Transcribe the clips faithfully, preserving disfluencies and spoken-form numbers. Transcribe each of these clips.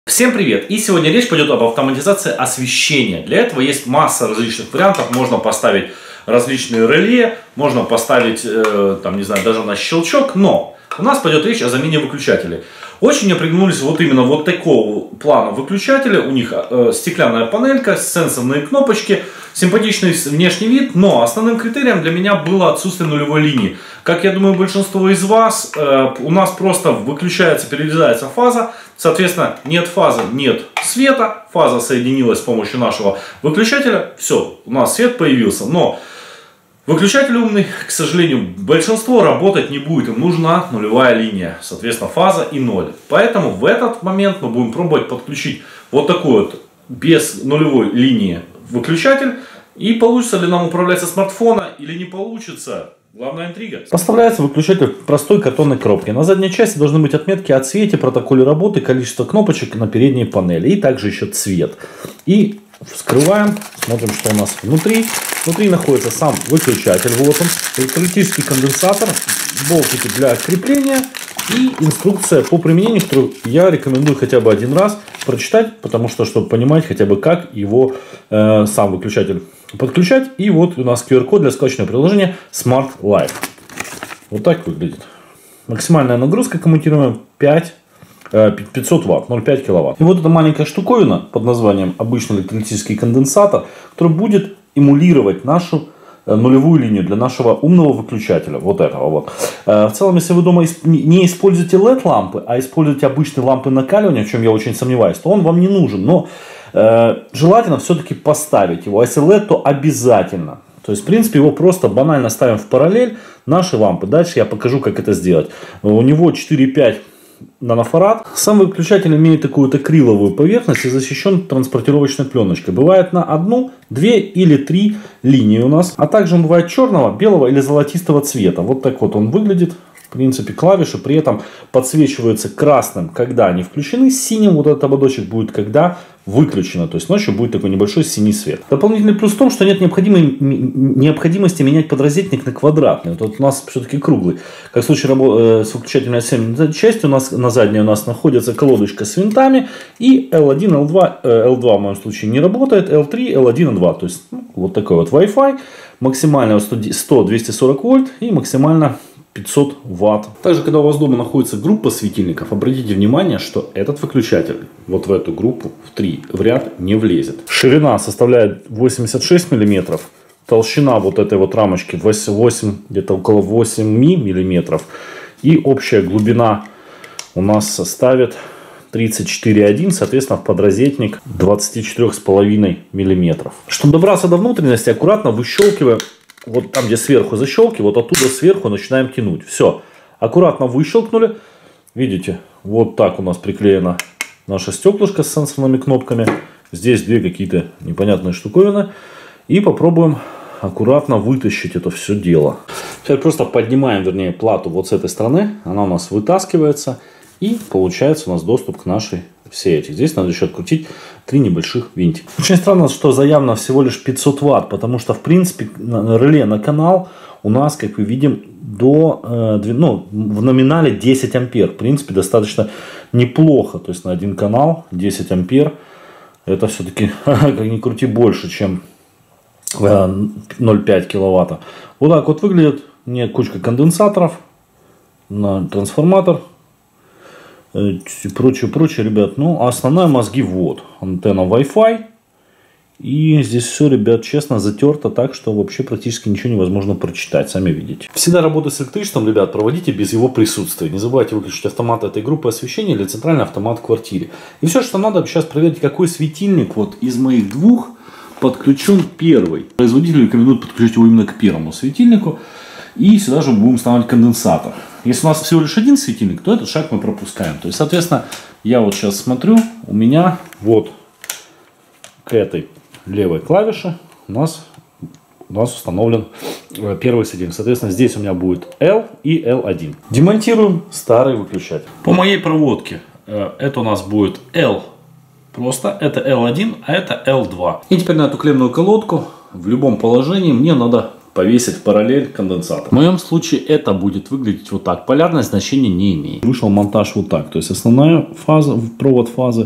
Всем привет! И сегодня речь пойдет об автоматизации освещения. Для этого есть масса различных вариантов. Можно поставить различные реле, можно поставить, э, там, не знаю, даже на щелчок. Но у нас пойдет речь о замене выключателей. Очень мне приглянулись вот именно вот такого плана выключатели. У них э, стеклянная панелька, сенсорные кнопочки, симпатичный внешний вид. Но основным критерием для меня было отсутствие нулевой линии. Как я думаю, большинство из вас, э, у нас просто выключается, перерезается фаза. Соответственно, нет фазы, нет света. Фаза соединилась с помощью нашего выключателя. Все, у нас свет появился. Но выключатель умный, к сожалению, большинство работать не будет. Им нужна нулевая линия. Соответственно, фаза и ноль. Поэтому в этот момент мы будем пробовать подключить вот такой вот без нулевой линии выключатель. И получится ли нам управлять со смартфона или не получится. Главная интрига. Поставляется выключатель в простой картонной коробке. На задней части должны быть отметки о цвете, протоколе работы, количество кнопочек на передней панели. И также еще цвет. И вскрываем, смотрим, что у нас внутри. Внутри находится сам выключатель. Вот он. Электролитический конденсатор. Болтики для крепления. И инструкция по применению, которую я рекомендую хотя бы один раз прочитать. Потому что, чтобы понимать хотя бы как его э, сам выключатель подключать. И вот у нас ку ар код для скачанного приложения Smart Life. Вот так выглядит. Максимальная нагрузка коммутируемая пятьсот ватт, ноль целых пять киловатт. И вот эта маленькая штуковина под названием обычный электрический конденсатор, который будет эмулировать нашу нулевую линию для нашего умного выключателя. Вот этого вот. В целом, если вы дома не используете лед лампы, а используете обычные лампы накаливания, в чем я очень сомневаюсь, то он вам не нужен. Но э, желательно все-таки поставить его. А если лед, то обязательно. То есть, в принципе, его просто банально ставим в параллель нашей лампы. Дальше я покажу, как это сделать. У него четыре и пять нанофарад. Сам выключатель имеет такую-то акриловую поверхность и защищен транспортировочной пленочкой. Бывает на одну, две или три линии у нас. А также он бывает черного, белого или золотистого цвета. Вот так вот он выглядит. В принципе, клавиши при этом подсвечиваются красным, когда они включены. Синим вот этот ободочек будет, когда выключено. То есть ночью будет такой небольшой синий свет. Дополнительный плюс в том, что нет необходимости менять подрозетник на квадратный. Вот у нас все-таки круглый. Как в случае э, с выключателем семь части, у нас на задней у нас находится колодочка с винтами. И эл один, эл два, э, эл два в моем случае не работает. эл три, эл один, эл два. То есть ну, вот такой вот Wi-Fi. Максимально сто — двести сорок вольт и максимально пятьсот ватт. Также, когда у вас дома находится группа светильников, обратите внимание, что этот выключатель вот в эту группу в три в ряд не влезет. Ширина составляет восемьдесят шесть миллиметров. Толщина вот этой вот рамочки восемь, где-то около восьми миллиметров. И общая глубина у нас составит тридцать четыре и один, соответственно, в подрозетник двадцать четыре с половиной миллиметров. Чтобы добраться до внутренности, аккуратно выщелкиваем. Вот там, где сверху защелки, вот оттуда сверху начинаем тянуть. Все. Аккуратно выщелкнули. Видите, вот так у нас приклеена наша стеклышко с сенсорными кнопками. Здесь две какие-то непонятные штуковины. И попробуем аккуратно вытащить это все дело. Теперь просто поднимаем, вернее, плату вот с этой стороны. Она у нас вытаскивается. И получается у нас доступ к нашей все эти. Здесь надо еще открутить три небольших винтика. Очень странно, что заявлено всего лишь пятьсот ватт, потому что в принципе на реле на канал у нас, как вы видим, до ну, в номинале десять ампер. В принципе, достаточно неплохо. То есть на один канал десять ампер. Это все-таки, как ни крути, больше, чем ноль целых пять киловатта. Вот так вот выглядит. Не кучка конденсаторов на трансформатор. И прочее, прочее, ребят. Ну, а основные мозги вот. Антенна Wi-Fi. И здесь все, ребят, честно, затерто так, что вообще практически ничего невозможно прочитать. Сами видите. Всегда работу с электричеством, ребят, проводите без его присутствия. Не забывайте выключить автомат этой группы освещения или центральный автомат в квартире. И все, что надо, сейчас проверить, какой светильник вот из моих двух подключен первый. Производитель рекомендует подключить его именно к первому светильнику. И сюда же будем ставить конденсатор. Если у нас всего лишь один светильник, то этот шаг мы пропускаем. То есть, соответственно, я вот сейчас смотрю, у меня вот к этой левой клавише у нас, у нас установлен первый светильник. Соответственно, здесь у меня будет L и эл один. Демонтируем старый выключатель. По моей проводке это у нас будет L просто, это эл один, а это эл два. И теперь на эту клеммную колодку в любом положении мне надо повесить в параллель конденсатор. В моем случае это будет выглядеть вот так. Полярность значения не имеет. Вышел монтаж вот так. То есть основная фаза, провод фазы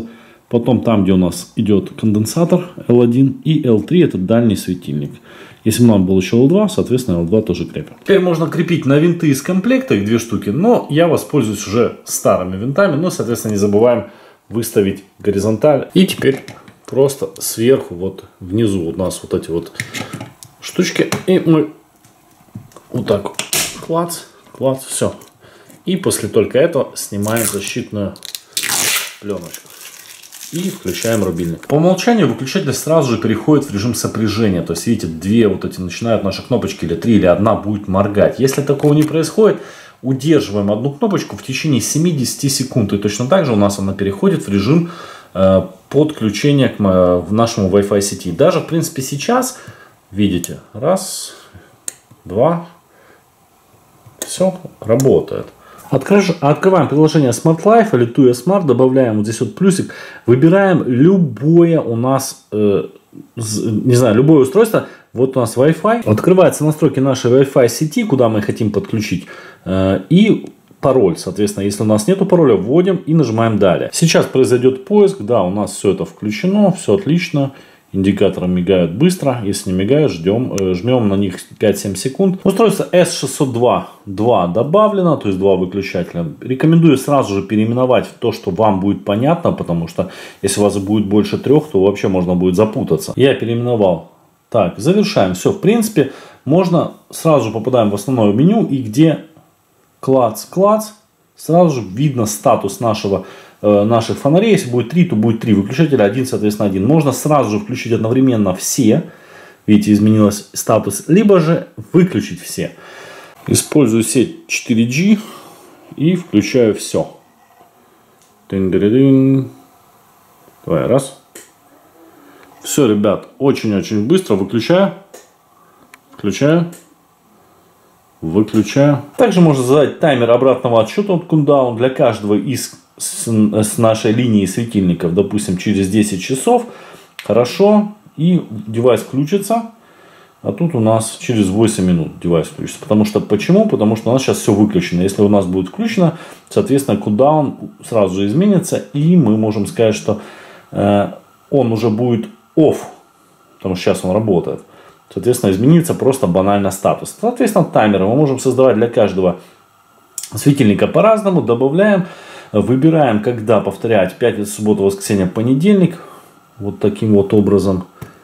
Потом там, где у нас идет конденсатор эл один и эл три, это дальний светильник. Если бы нам был еще эл два, соответственно, эл два тоже крепим. Теперь можно крепить на винты из комплекта, их две штуки, но я воспользуюсь уже старыми винтами. Но, соответственно, не забываем выставить горизонталь. И теперь просто сверху, вот внизу у нас вот эти вот штучки. И мы вот так вот, клац, клац, все. И после только этого снимаем защитную пленочку. И включаем рубильник. По умолчанию выключатель сразу же переходит в режим сопряжения. То есть, видите, две вот эти начинают наши кнопочки, или три, или одна будет моргать. Если такого не происходит, удерживаем одну кнопочку в течение семидесяти секунд. И точно так же у нас она переходит в режим э, подключения к э, нашему Wi-Fi сети. Даже, в принципе, сейчас, видите, раз, два, все работает. Открываем приложение Smart Life или Tuya Smart, добавляем вот здесь вот плюсик, выбираем любое у нас, э, не знаю, любое устройство. Вот у нас Wi-Fi. Открываются настройки нашей Wi-Fi сети, куда мы хотим подключить, э, и пароль. Соответственно, если у нас нету пароля, вводим и нажимаем далее. Сейчас произойдет поиск, да, у нас все это включено, все отлично. Индикаторы мигают быстро. Если не мигают, ждем, э, жмем на них пять-семь секунд. Устройство эс шестьсот два два добавлено, то есть два выключателя. Рекомендую сразу же переименовать в то, что вам будет понятно, потому что если у вас будет больше трех, то вообще можно будет запутаться. Я переименовал. Так, завершаем. Все, в принципе, можно сразу же попадаем в основное меню, и где клац-клац, сразу же видно статус нашего наших фонарей. Если будет три, то будет три выключателя, один, соответственно, один. Можно сразу же включить одновременно все. Видите, изменилось статус. Либо же выключить все. Использую сеть четыре джи и включаю все. Давай, раз. Все, ребят, очень-очень быстро. Выключаю. Включаю. Выключаю. Также можно задать таймер обратного отсчета от кундаун для каждого из С, с нашей линии светильников, допустим, через десять часов. Хорошо. И девайс включится. А тут у нас через восемь минут девайс включится. Потому что, почему? Потому что у нас сейчас все выключено. Если у нас будет включено, соответственно, кулдаун сразу же изменится. И мы можем сказать, что э, он уже будет off. Потому что сейчас он работает. Соответственно, изменится просто банально статус. Соответственно, таймеры мы можем создавать для каждого светильника по-разному. Добавляем. Выбираем, когда повторять: пятница, суббота, воскресенье, понедельник. Вот таким вот образом.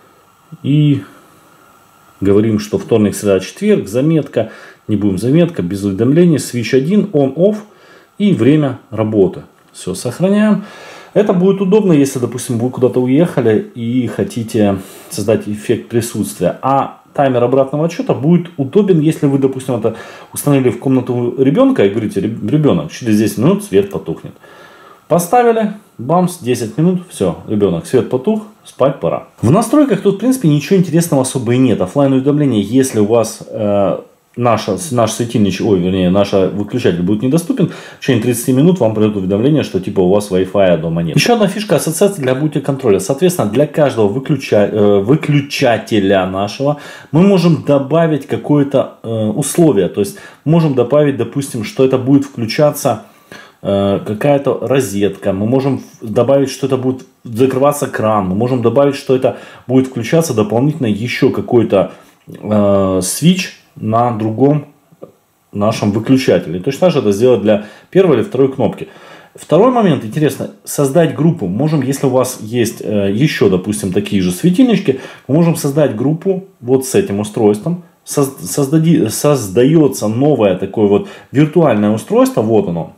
И говорим, что вторник, среда, четверг. Заметка. Не будем заметка. Без уведомлений. Switch один. On-off. И время работы. Все, сохраняем. Это будет удобно, если, допустим, вы куда-то уехали и хотите создать эффект присутствия. А таймер обратного отсчета будет удобен, если вы, допустим, это установили в комнату ребенка и говорите: ребенок, через десять минут свет потухнет. Поставили, бамс, десять минут, все, ребенок, свет потух, спать пора. В настройках тут, в принципе, ничего интересного особо и нет. Оффлайн уведомления, если у вас э, наша, наш светильник, ой, вернее, наш выключатель будет недоступен, в течение тридцати минут вам придет уведомление, что типа у вас Wi-Fi дома нет. Еще одна фишка ассоциации для бути-контроля. Соответственно, для каждого выключа... выключателя нашего мы можем добавить какое-то э, условие. То есть можем добавить, допустим, что это будет включаться э, какая-то розетка. Мы можем добавить, что это будет закрываться кран. Мы можем добавить, что это будет включаться дополнительно еще какой-то э, свич на другом нашем выключателе. И точно так же это сделать для первой или второй кнопки. Второй момент, интересно, создать группу. Можем, если у вас есть э, еще, допустим, такие же светильнички, мы можем создать группу вот с этим устройством. Создади, создается новое такое вот виртуальное устройство. Вот оно.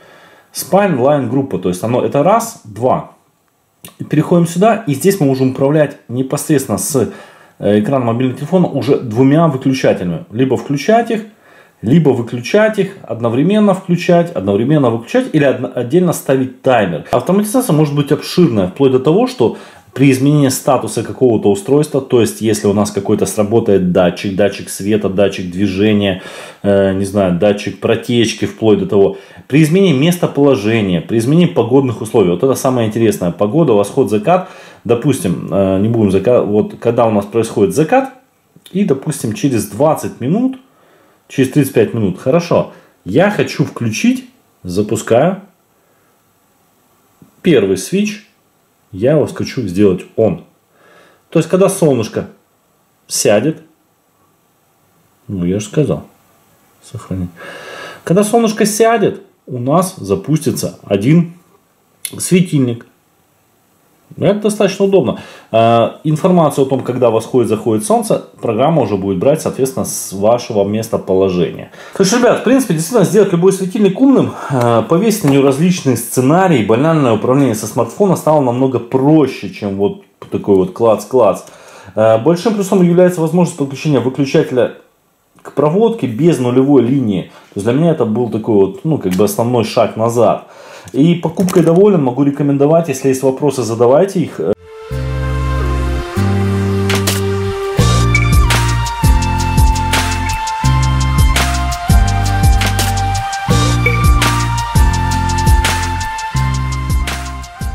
Spine-line группа. То есть оно это раз, два. Переходим сюда. И здесь мы можем управлять непосредственно с экран мобильного телефона уже двумя выключателями. Либо включать их, либо выключать их, одновременно включать, одновременно выключать, или отдельно ставить таймер. Автоматизация может быть обширная, вплоть до того, что при изменении статуса какого-то устройства, то есть если у нас какой-то сработает датчик, датчик света, датчик движения, э, не знаю, датчик протечки, вплоть до того, при изменении местоположения, при изменении погодных условий, вот это самое интересное, погода, восход, закат, допустим, э, не будем закат, вот когда у нас происходит закат, и допустим через двадцать минут, через тридцать пять минут, хорошо, я хочу включить, запускаю первый свич. я его хочу сделать on. То есть, когда солнышко сядет, ну я же сказал, сохранить. Когда солнышко сядет, у нас запустится один светильник. Это достаточно удобно. Информацию о том, когда восходит, заходит солнце, программа уже будет брать, соответственно, с вашего местоположения. То есть, ребят, в принципе, действительно сделать любой светильник умным, повесить на него различные сценарии, банальное управление со смартфона стало намного проще, чем вот такой вот клац-клац. Большим плюсом является возможность подключения выключателя к проводке без нулевой линии. То есть для меня это был такой вот, ну, как бы основной шаг назад. И покупкой доволен, могу рекомендовать, если есть вопросы, задавайте их.